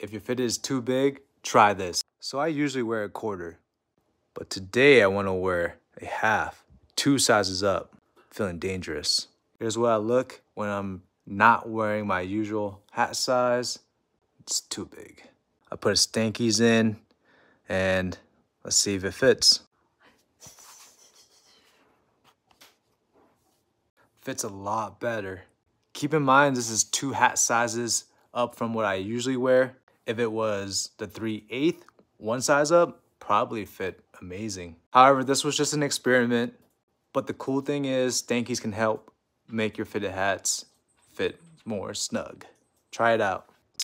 If your fit is too big, try this. So I usually wear a quarter, but today I want to wear a half, 2 sizes up, feeling dangerous. Here's what I look when I'm not wearing my usual hat size. It's too big. I put a Stankies in and let's see if it fits. Fits a lot better. Keep in mind this is 2 hat sizes up from what I usually wear. If it was the 3/8, 1 size up, probably fit amazing. However, this was just an experiment, but the cool thing is Stankies can help make your fitted hats fit more snug. Try it out.